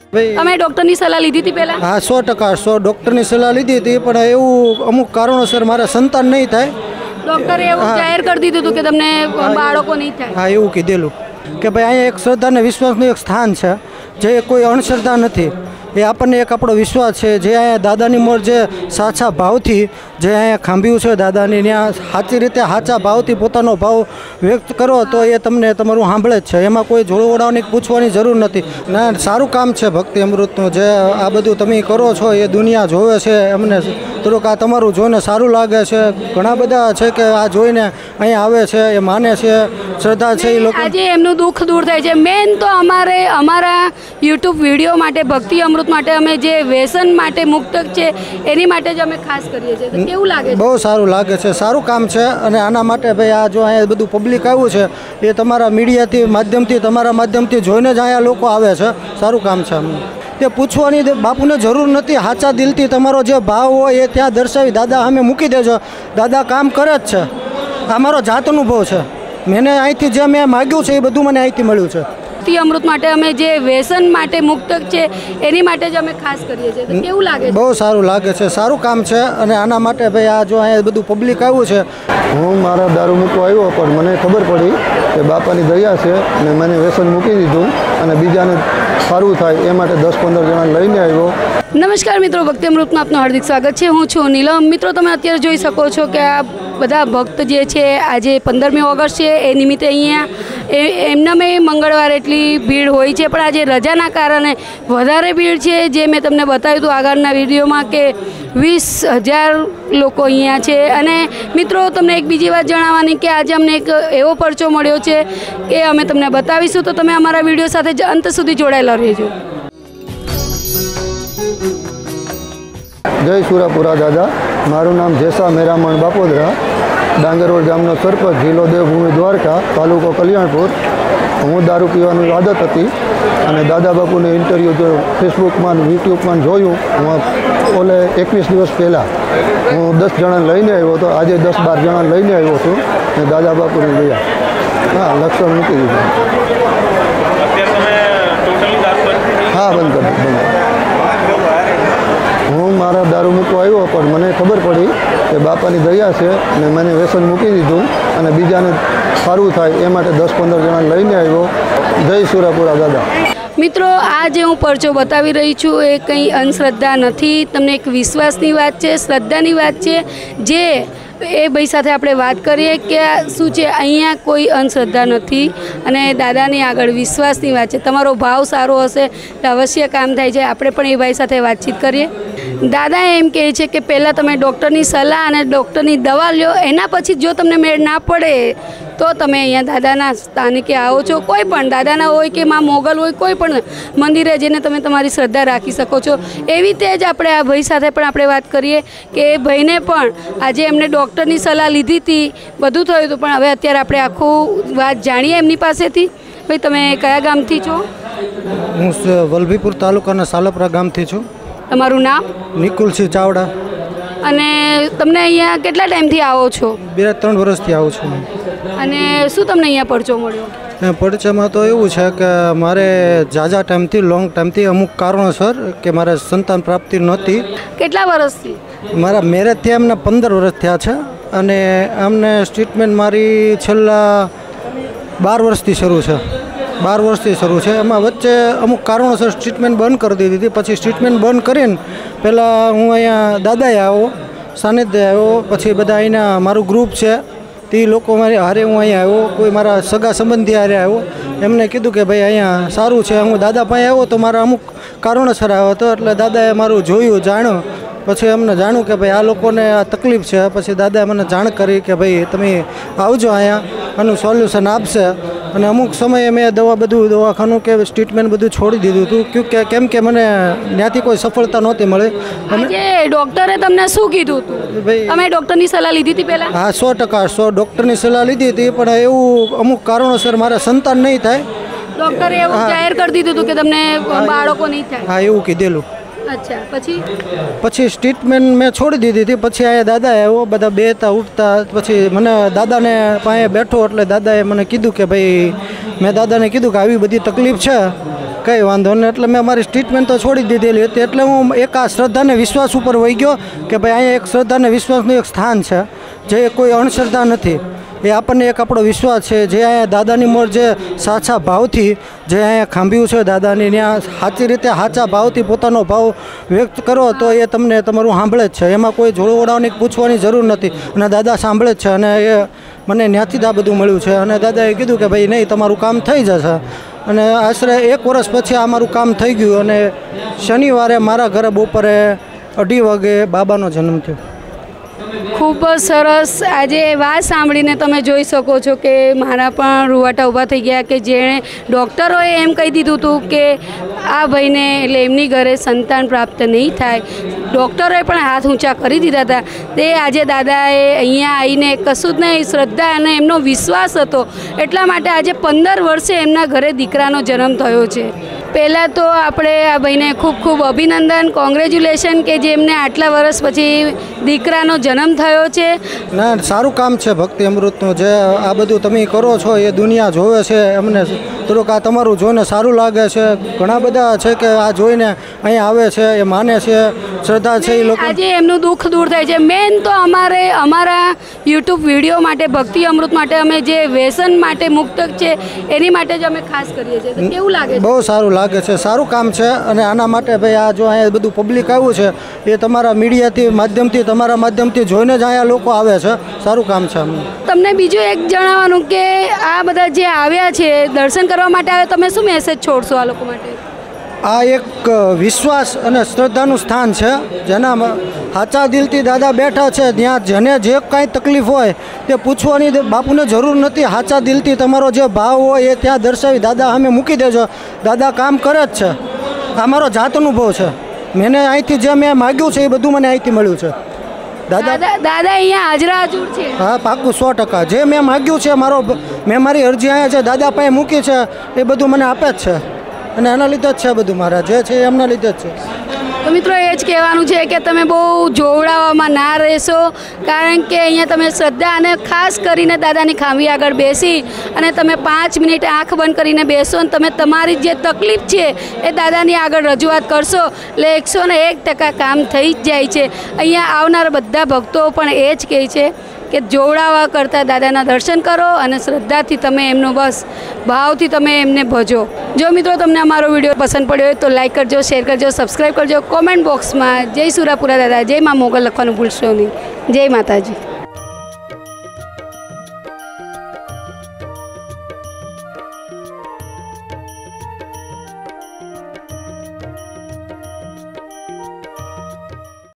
તમે ડોક્ટરની સલાહ લીધી હતી પહેલા? હા 100% ડૉક્ટરની સલાહ લીધી હતી, પણ એવું અમુક કારણોસર મારા સંતાન નહીં થાય. ડોક્ટરે એવું જાહેર કરી દીધું હતું કે તમને બાળકો નહીં થાય? હા એવું કીધેલું કે ભાઈ અહીંયા એક શ્રદ્ધા અને વિશ્વાસનું એક સ્થાન છે, જે કોઈ અણશ્રદ્ધા નથી. એ આપણને એક આપણો વિશ્વાસ છે, જે અહીંયા દાદાની મોર જે સાચા ભાવથી જે અહીંયા ખાંભ્યું છે દાદાની, ત્યાં સાચી રીતે સાચા ભાવથી પોતાનો ભાવ વ્યક્ત કરો તો એ તમને તમારું સાંભળે જ છે. એમાં કોઈ જોડવડાવની પૂછવાની જરૂર નથી. ના, સારું કામ છે ભક્તિ અમૃતનું. જે આ બધું તમે કરો છો એ દુનિયા જોવે છે. અમને થોડુંક આ તમારું જોઈને સારું લાગે છે. ઘણા બધા છે કે આ જોઈને અહીંયા આવે છે, એ માને છે, શ્રદ્ધા છે એ લોકો. આજે એમનું દુઃખ દૂર થાય છે. મેન તો અમારા યુટ્યુબ વિડીયો માટે, ભક્તિ અમૃત માટે, અમે જે વ્યસન માટે મુક્ત છે એની માટે જ અમે ખાસ કરીએ છીએ. તો કેવું લાગે છે? બહુ સારું લાગે છે, સારું કામ છે. અને આના માટે ભાઈ આ જો અહીંયા બધું પબ્લિક આવ્યું છે એ તમારા મીડિયાથી માધ્યમથી, તમારા માધ્યમથી જોઈને જ અહીંયા લોકો આવે છે. સારું કામ છે. અમને તે પૂછવાની બાપુને જરૂર નથી. સાચા દિલથી તમારો જે ભાવ હોય એ ત્યાં દર્શાવી દાદા સામે મૂકી દેજો. દાદા કામ કરે જ છે. આ મારો જાત અનુભવ છે. મેં અહીંથી જે મેં માગ્યું છે એ બધું મને અહીંથી મળ્યું છે. ભક્તિ અમૃત માટે અમે જે વ્યસન માટે મુક્ત છે એની માટે જ અમે ખાસ કરીએ છીએ. તો કેવું લાગે છે? બહુ સારું લાગે છે, સારું કામ છે. અને આના માટે ભાઈ આ જો અહીંયા બધું પબ્લિક આવ્યું છે. હું મારા દારૂ મૂકવા આવ્યો, પણ મને ખબર પડી કે બાપાની દયા છે અને મને વ્યસન મૂકી દીધું અને બીજાને સારું થાય એ માટે 10-15 જણા લઈને આવ્યો. નમસ્કાર મિત્રો, ભક્તિ અમૃતમાં આપનું હાર્દિક સ્વાગત છે. હું છું નીલમ. મિત્રો, તમે અત્યારે જોઈ શકો છો કે આ બધા ભક્ત જે છે આજે 15મી ઓગસ્ટ છે એ નિમિત્તે અહીંયા એમના મેં મંગળવારે એટલી ભીડ હોય છે, પણ આજે રજાના કારણે વધારે ભીડ છે. જે મેં તમને બતાવ્યું હતું આગળના વિડીયોમાં કે 20,000 લોકો અહીંયા છે. અને મિત્રો, તમને એક બીજી વાત જણાવવાની કે આજે અમને એક એવો પરચો મળ્યો છે એ અમે તમને બતાવીશું. તો તમે અમારા વિડીયો સાથે અંત સુધી જોડાયેલા રહેજો. જય સુરાપુરા દાદા. મારું નામ જેસા મેરામણ બાપોદરા, ડાંગરવડ ગામનો સરપંચ, જિલ્લો દેવભૂમિ દ્વારકા, તાલુકો કલ્યાણપુર. હું દારૂ પીવાની આદત હતી અને દાદા બાપુને ઇન્ટરવ્યૂ જો ફેસબુકમાં યુટ્યુબમાં જોયું. હું ઓલે 21 દિવસ પહેલાં હું 10 જણા લઈને આવ્યો હતો. આજે 10-12 જણા લઈને આવ્યો છું અને દાદા બાપુને લઈ હા લક્ષણ મૂકી દીધું. હા બંધ કરી દીધું. હું મારા દારૂ મૂકવા આવ્યો, પણ મને ખબર પડી કે બાપાની દયા છે અને મને વ્યસન મૂકી દીધું અને બીજાને સારું થાય એ માટે 10-15 જણા લઈને આવ્યો. જય સુરાપુરા દાદા. મિત્રો, આ જે હું પરચો બતાવી રહી છું એ કંઈ અંધશ્રદ્ધા નથી. તમને એક વિશ્વાસની વાત છે, શ્રદ્ધાની વાત છે. જે એ ભાઈ સાથે આપણે વાત કરીએ કે શું છે, અહીંયા કોઈ અંધશ્રદ્ધા નથી અને દાદાની આગળ વિશ્વાસની વાત છે. તમારો ભાવ સારો હશે તો અવશ્ય કામ થાય છે. આપણે પણ એ ભાઈ સાથે વાતચીત કરીએ. દાદા એમ કહે છે કે પહેલાં તમે ડૉક્ટરની સલાહ અને ડૉક્ટરની દવા લો, એના પછી જો તમને મેળ ના પડે તો તમે અહીંયા દાદાના સ્થાનિકે આવો છો. કોઈ પણ દાદાના હોય કે માં મોગલ હોય, કોઈ પણ મંદિરે જઈને તમે તમારી શ્રદ્ધા રાખી શકો છો. એવી રીતે જ આપણે આ ભાઈ સાથે પણ આપણે વાત કરીએ કે એ ભાઈને પણ આજે એમને ડૉક્ટરની સલાહ લીધી હતી, બધું થયું હતું, પણ હવે અત્યારે આપણે આખું વાત જાણીએ એમની પાસેથી. ભાઈ, તમે કયા ગામથી છો? હું વલભીપુર તાલુકાના સાલપરા ગામથી છું. તમારું નામ? નિકુલસિંહ ચાવડા. અને તમને અહીંયા કેટલા ટાઈમથી આવો છો? 2-3 વર્ષથી આવું છું. અને શું તમને અહીંયા પરચો મળ્યો? પરચામાં તો એવું છે કે મારે ઝાઝા ટાઈમથી, લોંગ ટાઈમથી અમુક કારણોસર કે મારે સંતાન પ્રાપ્તિ નહોતી. કેટલા વર્ષથી? મારા મેરેજ થયા એમને 15 વર્ષ થયા છે અને અમને ટ્રીટમેન્ટ મારી છેલ્લા 12 વર્ષથી શરૂ છે. 12 વર્ષથી શરૂ છે. એમાં વચ્ચે અમુક કારણોસર ટ્રીટમેન્ટ બંધ કરી દીધી હતી. પછી ટ્રીટમેન્ટ બંધ કરીને પહેલાં હું અહીંયા દાદાએ આવ્યો, સાનિધ્ય આવ્યો. પછી બધા અહીંના મારું ગ્રુપ છે તે લોકો મારી હારે હું અહીંયા આવ્યો. કોઈ મારા સગા સંબંધી હારે આવ્યો. એમને કીધું કે ભાઈ અહીંયા સારું છે. હું દાદા પાસે આવ્યો તો મારા અમુક કારણોસર આવ્યો હતો. એટલે દાદાએ મારું જોયું, જાણ્યું. પછી અમને જાણ્યું કે ભાઈ આ લોકોને આ તકલીફ છે. પછી દાદાએ મને જાણ કરી કે ભાઈ તમે આવજો, અહીંયા આનું સોલ્યુશન આપશે. અને અમુક સમયે મેં દવાખાનું કે ટ્રીટમેન્ટ બધું છોડી દીધું હતું, કેમ કે મને ત્યાંથી કોઈ સફળતા નહોતી મળે. આજે ડૉક્ટરે તમને શું કીધું હતું? ભાઈ, તમે ડૉક્ટરની સલાહ લીધી હતી પહેલાં? હા 100% ડૉક્ટરની સલાહ લીધી હતી, પણ એવું અમુક કારણોસર મારા સંતાન નહીં થાય. ડૉક્ટરે એવું જાહેર કરી દીધું હતું કે તમને બાળકો નહીં થાય? હા એવું કીધેલું. અચ્છા, પછી ટ્રીટમેન્ટ મેં છોડી દીધી હતી. પછી અહીંયા દાદા આવ્યો, બધા બેતા ઉઠતા. પછી મને દાદાને પાસે બેઠો એટલે દાદાએ મને કીધું કે ભાઈ, મેં દાદાને કીધું કે આવી બધી તકલીફ છે કંઈ વાંધો નહીં. એટલે મેં મારી ટ્રીટમેન્ટ તો છોડી દીધેલી હતી. એટલે હું એક આ શ્રદ્ધાને વિશ્વાસ ઉપર વહી ગયો કે ભાઈ અહીંયા એક શ્રદ્ધાને વિશ્વાસનું એક સ્થાન છે, જે કોઈ અંધશ્રદ્ધા નથી. એ આપણને એક આપણો વિશ્વાસ છે. જે અહીંયા દાદાની મોર જે સાચા ભાવથી જે અહીંયા ખાંભ્યું છે દાદાની, ત્યાં સાચી રીતે સાચા ભાવથી પોતાનો ભાવ વ્યક્ત કરો તો એ તમને તમારું સાંભળે જ છે. એમાં કોઈ જોડવડાવની પૂછવાની જરૂર નથી અને દાદા સાંભળે જ છે. અને એ મને ત્યાંથી જ આ બધું મળ્યું છે. અને દાદાએ કીધું કે ભાઈ નહીં, તમારું કામ થઈ જશે. અને આશરે 1 વર્ષ પછી આ મારું કામ થઈ ગયું. અને શનિવારે મારા ઘરે બપોરે 2:30 વાગે બાબાનો જન્મ થયો. ખૂબ જ સરસ. આજે વાત સાંભળીને તમે જોઈ શકો છો કે મારા પણ રૂવાટા ઊભા થઈ ગયા કે જેણે ડૉક્ટરોએ એમ કહી દીધું હતું કે આ ભાઈને એટલે એમની ઘરે સંતાન પ્રાપ્ત નહીં થાય. ડૉક્ટરોએ પણ હાથ ઊંચા કરી દીધા હતા. તે આજે દાદાએ અહીંયા આવીને કશું જ નહીં, શ્રદ્ધા અને એમનો વિશ્વાસ હતો એટલા માટે આજે 15 વર્ષે એમના ઘરે દીકરાનો જન્મ થયો છે. પહેલાં તો આપણે આ ભાઈને ખૂબ ખૂબ અભિનંદન, કોંગ્રેચ્યુલેશન કે જેમને આટલા વર્ષ પછી દીકરાનો જન્મ થયો છે. ના, સારું કામ છે ભક્તિ અમૃતનું. જે આ બધું તમે કરો છો એ દુનિયા જોવે છે. એમને થોડુંક આ તમારું જોઈને સારું લાગે છે. ઘણા બધા છે કે આ જોઈને અહીંયા આવે છે, એ માને છે, શ્રદ્ધા છે એ લોકો. આજે એમનું દુઃખ દૂર થાય છે. મેન તો અમારા યુટ્યુબ વિડીયો માટે, ભક્તિ અમૃત માટે, અમે જે વ્યસન માટે મુક્ત છે એની માટે જ અમે ખાસ કરીએ છીએ. તો કેવું લાગે છે? બહુ સારું લાગે છે, સારું કામ છે. અને આના માટે ભાઈ આ જો અહીંયા બધું પબ્લિક આવ્યું છે એ તમારા મીડિયાથી માધ્યમથી, તમારા માધ્યમથી જોઈને જ અહીંયા લોકો આવે છે. સારું કામ છે અમને. તમને બીજું એક જણાવવાનું કે આ બધા જે આવ્યા છે દર્શન કરવા માટે આવે, તમે શું મેસેજ છોડશો આ લોકો માટે? આ એક વિશ્વાસ અને શ્રદ્ધાનું સ્થાન છે. જેના સાચા દિલથી દાદા બેઠા છે. ત્યાં જેને જે કાંઈ તકલીફ હોય તે પૂછવાની બાપુને જરૂર નથી. સાચા દિલથી તમારો જે ભાવ હોય એ ત્યાં દર્શાવી દાદા સામે મૂકી દેજો. દાદા કામ કરે જ છે. આ મારો જાત અનુભવ છે. મેં અહીંથી જે મેં માગ્યું છે એ બધું મને અહીંથી મળ્યું છે. દાદા અહીંયા હાજરા હજુર છે. હા, પાક્કું 100%. જે મેં માગ્યું છે, મેં મારી અરજી અહીંયા છે દાદા પાસે મૂકી છે, એ બધું મને આપે જ છે. અને એના લીધે જ છે બધું. મારા જે છે એમના લીધે જ છે. તો મિત્રો એ જ કહેવાનું છે કે તમે બહુ જોવડાવવામાં ના રહેશો, કારણ કે અહીંયા તમે શ્રદ્ધા અને ખાસ કરીને દાદાની ખાંભી આગળ બેસી અને તમે 5 મિનિટ આંખ બંધ કરીને બેસો અને તમે તમારી જે તકલીફ છે એ દાદાની આગળ રજૂઆત કરશો એટલે 101% કામ થઈ જ જાય છે. અહીંયા આવનારા બધા ભક્તો પણ એ જ કહે છે કે જોવડાવવા કરતાં દાદાના દર્શન કરો અને શ્રદ્ધાથી તમે એમનો બસ ભાવથી તમે એમને ભજો. જો મિત્રો તમને અમારો વિડીયો પસંદ પડ્યો હોય તો લાઈક કરજો, શેર કરજો, સબસ્ક્રાઈબ કરજો. કોમેન્ટ બોક્સમાં જય સુરાપુરા દાદા, જય મા મોગલ લખવાનું ભૂલશો નહીં. જય માતાજી.